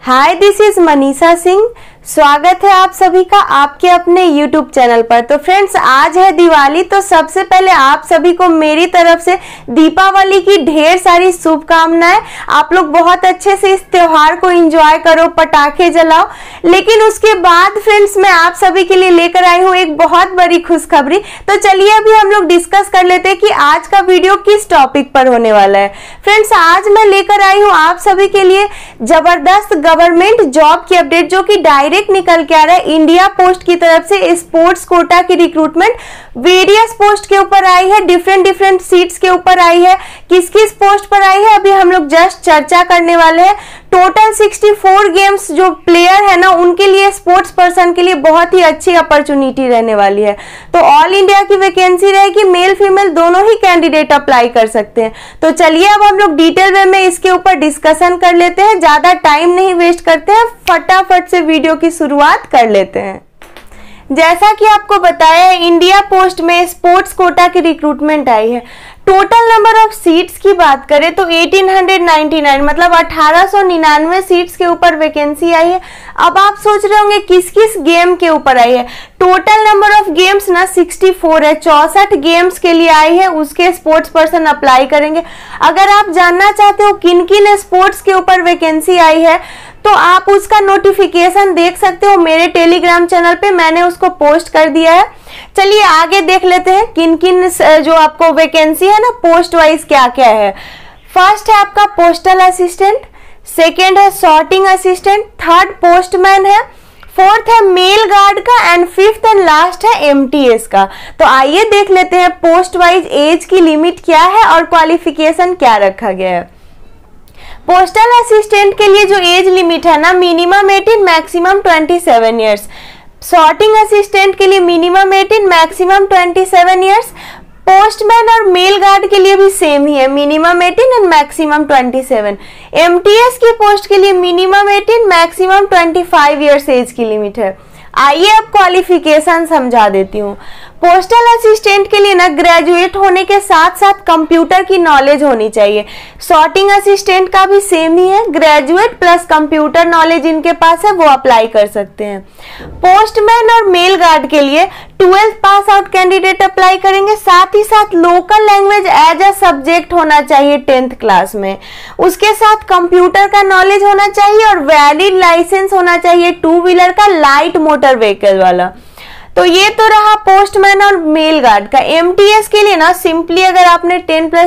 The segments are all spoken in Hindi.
Hi, this is Manisha Singh. स्वागत है आप सभी का आपके अपने YouTube चैनल पर। तो फ्रेंड्स, आज है दिवाली, तो सबसे पहले आप सभी को मेरी तरफ से दीपावली की ढेर सारी शुभकामनाएं। आप लोग बहुत अच्छे से इस त्योहार को एंजॉय करो, पटाखे जलाओ। लेकिन उसके बाद फ्रेंड्स, मैं आप सभी के लिए लेकर आई हूँ एक बहुत बड़ी खुशखबरी। तो चलिए अभी हम लोग डिस्कस कर लेते हैं कि आज का वीडियो किस टॉपिक पर होने वाला है। फ्रेंड्स, आज मैं लेकर आई हूँ आप सभी के लिए जबरदस्त गवर्नमेंट जॉब की अपडेट, जो कि डायरेक्ट निकल के आ रहा है इंडिया पोस्ट की तरफ से। स्पोर्ट्स कोटा की रिक्रूटमेंट वेरियस पोस्ट के ऊपर आई है, डिफरेंट सीट्स के ऊपर आई है। किस किस पोस्ट पर आई है अभी हम लोग जस्ट चर्चा करने वाले हैं। टोटल 64 गेम्स जो प्लेयर है ना, उनके लिए स्पोर्ट्स पर्सन के लिए बहुत ही अच्छी अपॉर्चुनिटी रहने वाली है। तो ऑल इंडिया की वैकेंसी रहेगी, मेल फीमेल दोनों ही कैंडिडेट अप्लाई कर सकते हैं। तो चलिए अब हम लोग डिटेल वे में इसके ऊपर डिस्कशन कर लेते हैं। ज्यादा टाइम नहीं वेस्ट करते हैं, फटाफट से वीडियो की शुरुआत कर लेते हैं। जैसा कि आपको बताया है, इंडिया पोस्ट में स्पोर्ट्स कोटा की रिक्रूटमेंट आई है। टोटल नंबर ऑफ सीट्स की बात करें तो 1899 मतलब 1899 सीट्स के ऊपर वैकेंसी आई है। अब आप सोच रहे होंगे किस किस गेम के ऊपर आई है। टोटल नंबर ऑफ गेम्स ना 64 है, 64 गेम्स के लिए आई है, उसके स्पोर्ट्स पर्सन अप्लाई करेंगे। अगर आप जानना चाहते हो किन किन स्पोर्ट्स के ऊपर वैकेंसी आई है, तो आप उसका नोटिफिकेशन देख सकते हो मेरे टेलीग्राम चैनल पे, मैंने उसको पोस्ट कर दिया है। चलिए आगे देख लेते हैं किन किन जो आपको वैकेंसी है ना पोस्ट वाइज क्या क्या है। फर्स्ट है आपका पोस्टल असिस्टेंट, सेकेंड है सॉर्टिंग असिस्टेंट, थर्ड पोस्टमैन है, फोर्थ है मेल गार्ड का, एंड फिफ्थ एंड लास्ट है एमटीएस का। तो आइए देख लेते हैं पोस्ट वाइज एज की लिमिट क्या है और क्वालिफिकेशन क्या रखा गया है। पोस्टल असिस्टेंट के लिए जो एज लिमिट है ना, minimum 18 maximum 27 years. Sorting assistant के लिए मिनिमम 18 मैक्सिमम 27 ईयर्स। पोस्टमैन और मेल गार्ड के लिए भी सेम ही है, मिनिमम 18 एंड मैक्सिमम 27। एमटीएस की पोस्ट के लिए मिनिमम 18 मैक्सिमम 25 ईयर्स एज की लिमिट है। आइए अब क्वालिफिकेशन समझा देती हूँ। पोस्टल असिस्टेंट के लिए ना ग्रेजुएट होने के साथ साथ कंप्यूटर की नॉलेज होनी चाहिए। सॉर्टिंग असिस्टेंट का भी सेम ही है, ग्रेजुएट प्लस कंप्यूटर नॉलेज इनके पास है, वो अप्लाई कर सकते हैं। पोस्टमैन और मेल गार्ड के लिए 12th pass out candidate apply करेंगे, साथ ही साथ local language as a subject होना चाहिए 10th क्लास में। उसके साथ कंप्यूटर का नॉलेज होना चाहिए और वैलिड लाइसेंस होना चाहिए 2 व्हीलर का, लाइट मोटर व्हीकल वाला। तो ये तो रहा पोस्टमैन और मेल गार्ड का। एमटीएस के लिए ना सिंपली अगर आपने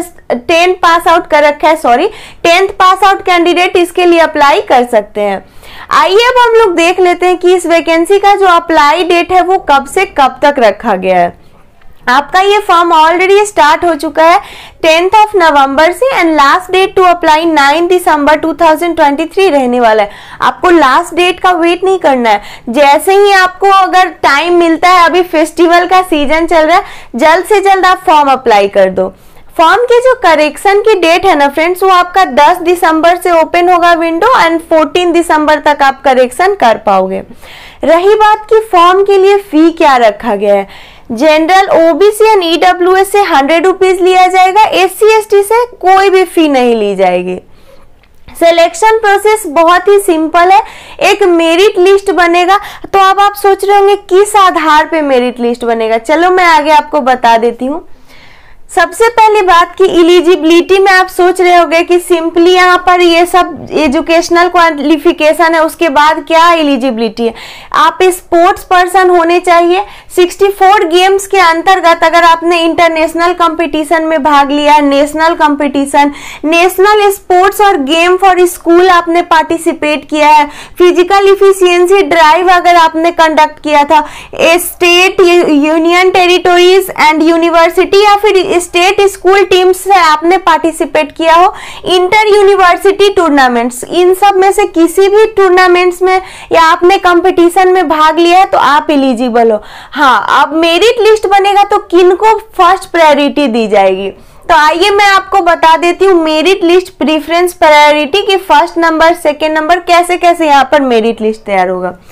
10 पास आउट कर रखा है, 10th पास आउट कैंडिडेट इसके लिए अप्लाई कर सकते हैं। आइए अब हम लोग देख लेते हैं कि इस वैकेंसी का जो अप्लाई डेट है वो कब से कब तक रखा गया है। आपका ये फॉर्म ऑलरेडी स्टार्ट हो चुका है 10th ऑफ नवंबर से, and last date to apply 9 दिसंबर 2023 रहने वाला है। आपको लास्ट डेट का वेट नहीं करना है, जैसे ही आपको अगर टाइम मिलता है, अभी फेस्टिवल का सीजन चल रहा है, जल्द से जल्द आप फॉर्म अप्लाई कर दो। फॉर्म की जो करेक्शन की डेट है ना फ्रेंड्स, वो आपका 10 दिसंबर से ओपन होगा विंडो, एंड 14 दिसंबर तक आप करेक्शन कर पाओगे। रही बात की फॉर्म के लिए फी क्या रखा गया है। जनरल, ओबीसी एंड ईडब्ल्यूएस से 100 रुपीज लिया जाएगा, एससी एसटी से कोई भी फी नहीं ली जाएगी। सिलेक्शन प्रोसेस बहुत ही सिंपल है, एक मेरिट लिस्ट बनेगा। तो अब आप सोच रहे होंगे किस आधार पे मेरिट लिस्ट बनेगा, चलो मैं आगे आपको बता देती हूँ। सबसे पहली बात की एलिजिबिलिटी में आप सोच रहे होंगे कि सिंपली यहाँ पर ये सब एजुकेशनल क्वालिफिकेशन है, उसके बाद क्या एलिजिबिलिटी है। आप स्पोर्ट्स पर्सन होने चाहिए। 64 गेम्स के अंतर्गत अगर आपने इंटरनेशनल कंपटीशन में भाग लिया है, नेशनल कंपटीशन, नेशनल स्पोर्ट्स और गेम फॉर स्कूल आपने पार्टिसिपेट किया है, फिजिकल इफिशियंसी ड्राइव अगर आपने कंडक्ट किया था, state, union territories and university या फिर स्टेट स्कूल टीम्स से आपने पार्टिसिपेट किया हो, इंटर यूनिवर्सिटी टूर्नामेंट्स, इन सब में से किसी भी टूर्नामेंट्स में या आपने कंपटीशन में भाग लिया है तो आप एलिजिबल हो। हाँ, अब मेरिट लिस्ट बनेगा तो किनको फर्स्ट प्रायोरिटी दी जाएगी। तो आइए मैं आपको बता देती हूँ मेरिट लिस्ट प्रीफरेंस प्रायोरिटी की फर्स्ट नंबर, सेकेंड नंबर कैसे कैसे यहाँ पर मेरिट लिस्ट तैयार होगा।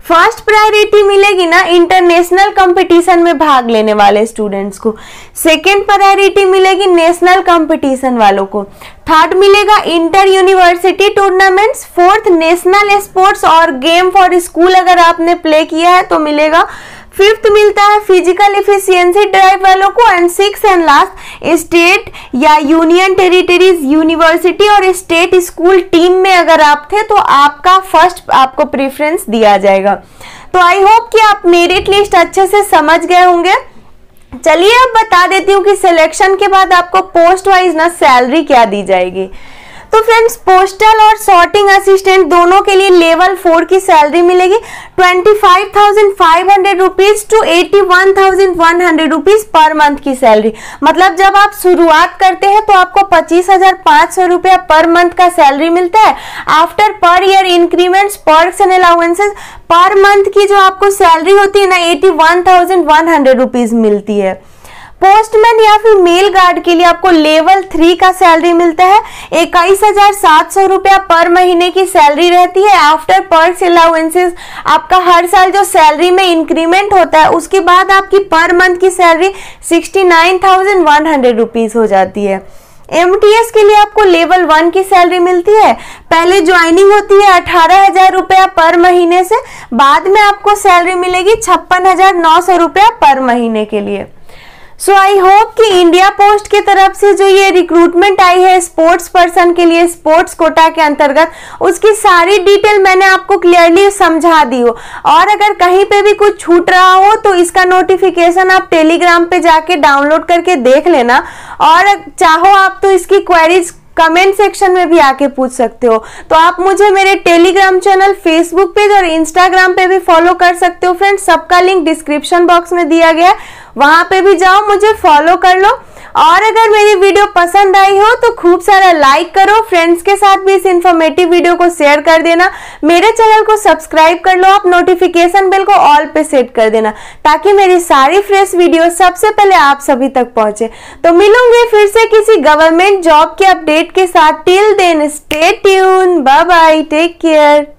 फर्स्ट प्रायोरिटी मिलेगी ना इंटरनेशनल कंपटीशन में भाग लेने वाले स्टूडेंट्स को, सेकेंड प्रायोरिटी मिलेगी नेशनल कंपटीशन वालों को, थर्ड मिलेगा inter university tournaments, fourth national sports और गेम फॉर स्कूल अगर आपने प्ले किया है तो मिलेगा, फिफ्थ मिलता है फिजिकल एफिशिएंसी ड्राइव वालों को, and six and last state या यूनियन टेरिटरीज यूनिवर्सिटी और स्टेट स्कूल टीम में अगर आप थे तो आपका फर्स्ट आपको प्रेफरेंस दिया जाएगा। तो आई होप कि आप मेरिट लिस्ट अच्छे से समझ गए होंगे। चलिए अब बता देती हूँ कि सिलेक्शन के बाद आपको पोस्ट वाइज ना सैलरी क्या दी जाएगी। तो फ्रेंड्स पोस्टल और सॉर्टिंग असिस्टेंट दोनों के लिए लेवल 4 की सैलरी मिलेगी 25,500 rupees to 81,100 rupees per month की सैलरी। मतलब जब आप शुरुआत करते हैं तो आपको 25,500 रुपया पर मंथ का सैलरी मिलता है। After per year increments, perks and allowances per month की जो आपको सैलरी होती है ना 81,100 रुपीज मिलती है। पोस्टमैन या फिर मेल गार्ड के लिए आपको लेवल 3 का सैलरी मिलता है 21,700 रुपया पर महीने की सैलरी रहती है। आफ्टर पर्क्स अलाउंसेस आपका हर साल जो सैलरी में इंक्रीमेंट होता है उसके बाद आपकी पर मंथ की सैलरी 69,100 रुपीज हो जाती है। MTS के लिए आपको लेवल 1 की सैलरी मिलती है। पहले ज्वाइनिंग होती है 18,000 रुपया पर महीने से, बाद में आपको सैलरी मिलेगी 56,900 रुपया पर महीने के लिए। सो आई होप कि इंडिया पोस्ट की तरफ से जो ये रिक्रूटमेंट आई है स्पोर्ट्स पर्सन के लिए स्पोर्ट्स कोटा के अंतर्गत, उसकी सारी डिटेल मैंने आपको क्लियरली समझा दी हो। और अगर कहीं पे भी कुछ छूट रहा हो तो इसका नोटिफिकेशन आप टेलीग्राम पे जाके डाउनलोड करके देख लेना, और चाहो आप तो इसकी क्वेरीज कमेंट सेक्शन में भी आके पूछ सकते हो। तो आप मुझे मेरे टेलीग्राम चैनल, फेसबुक पेज और इंस्टाग्राम पे भी फॉलो कर सकते हो फ्रेंड्स। सबका लिंक डिस्क्रिप्शन बॉक्स में दिया गया है, वहां पे भी जाओ, मुझे फॉलो कर लो। और अगर मेरी वीडियो पसंद आई हो तो खूब सारा लाइक करो, फ्रेंड्स के साथ भी इस इंफॉर्मेटिव वीडियो को शेयर कर देना, मेरे चैनल को सब्सक्राइब कर लो, आप नोटिफिकेशन बेल को ऑल पे सेट कर देना ताकि मेरी सारी फ्रेश वीडियो सबसे पहले आप सभी तक पहुंचे। तो मिलूंगे फिर से किसी गवर्नमेंट जॉब के अपडेट के साथ। Till then stay tune, bye bye, take care.